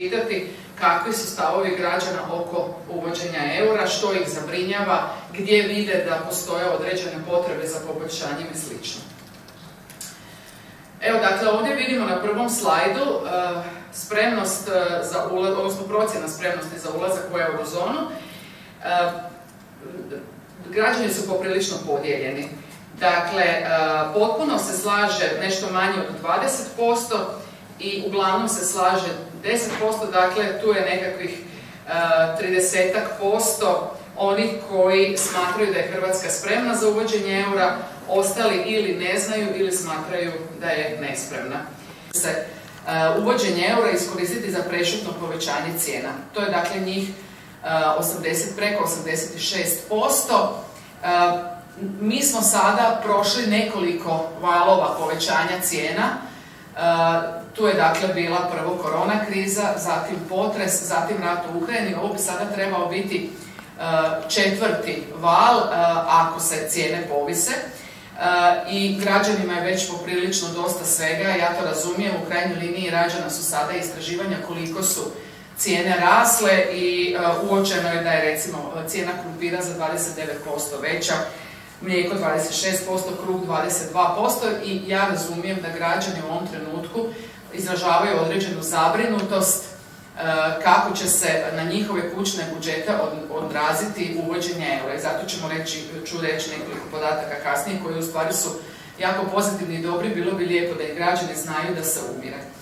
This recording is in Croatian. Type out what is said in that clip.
pitati kakvi su stavovi građana oko uvođenja eura, što ih zabrinjava, gdje vide da postoje određene potrebe za poboljšanjem i sl. Evo, dakle, ovdje vidimo na prvom slajdu spremnost za ulaz, odnosno procjena spremnosti za ulazak u eurozonu. Građani su poprilično podijeljeni. Dakle, potpuno se slaže nešto manje od 20% i uglavnom se slaže 10%, dakle tu je nekakvih 30% onih koji smatraju da je Hrvatska spremna za uvođenje eura, ostali ili ne znaju ili smatraju da je nespremna. Se uvođenje eura iskoristiti za prešutno povećanje cijena. To je dakle njih preko 86%. Mi smo sada prošli nekoliko valova povećanja cijena. Tu je dakle bila prvo korona kriza, zatim potres, zatim rat u Ukrajini. Ovo bi sada trebao biti četvrti val ako se cijene povise. I građanima je već poprilično dosta svega, ja to razumijem, u krajnjoj liniji rađena su sada istraživanja koliko su cijene rasle i uočeno je da je recimo cijena krumpira za 29% veća, mlijeko 26%, kruh 22% i ja razumijem da građani u ovom trenutku izražavaju određenu zabrinutost kako će se na njihove kućne budžete odraziti uvođenje eura. I zato ću reći nekoliko podataka kasnije koji u stvari su jako pozitivni i dobri, bilo bi lijepo da i građani znaju da se umire.